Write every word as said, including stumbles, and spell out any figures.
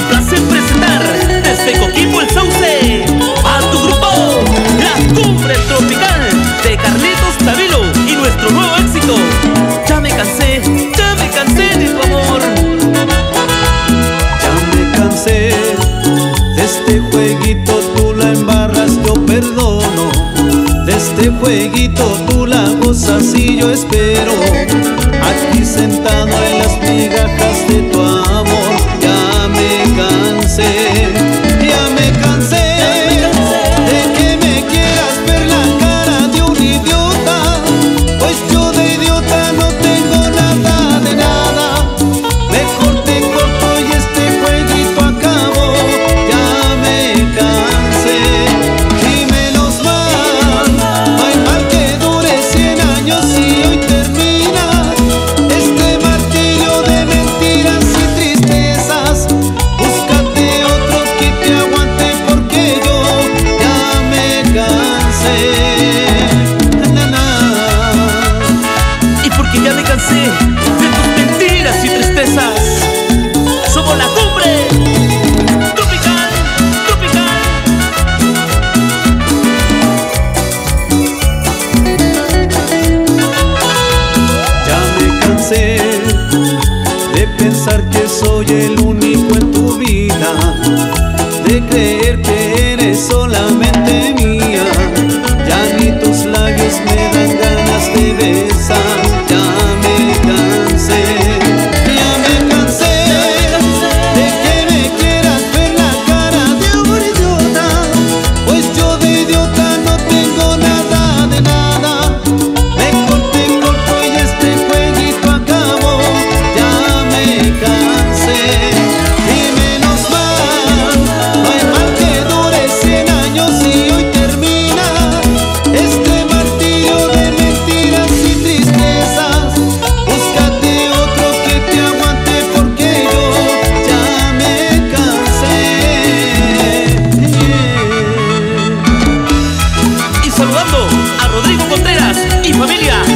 placer presentar desde Coquimbo el Sauce a tu grupo La Cumbre Tropical de Carlitos Tavilo y nuestro nuevo éxito, Ya me cansé, ya me cansé de tu amor. Ya me cansé de este jueguito, tú la embarras, yo perdono. De este jueguito tú la gozas y yo espero. Aquí sentado en las migajas de tu amor. Ya me cansé, ya me cansé de que me quieras ver la cara de un idiota. Pues yo de idiota no tengo nada de nada. Mejor te corto y este jueguito acabó. Ya me cansé y menos mal, no hay mal que dure cien años y hoy termina este martirio de mentiras y tristezas. Búscate otro que te aguante porque yo ya me cansé. Na, na. Y porque ya me cansé de tus mentiras y tristezas, somos La Cumbre Tropical, Tropical. Ya me cansé de pensar que soy el único en tu vida, de creer que eres solamente mía. Ya ni tus labios me dan ganas de besar. Ya me cansé, ya me cansé de que me quieras ver la cara de un idiota. Pues yo de idiota no tengo nada de nada. Mejor te corto y este jueguito acabó. Ya me cansé y menos mal, no hay mal que dure cien años y hoy termina este martirio de mentiras y tristezas. Búscate otro que te aguante porque yo ya me cansé. Y saludando a Rodrigo Contreras y familia.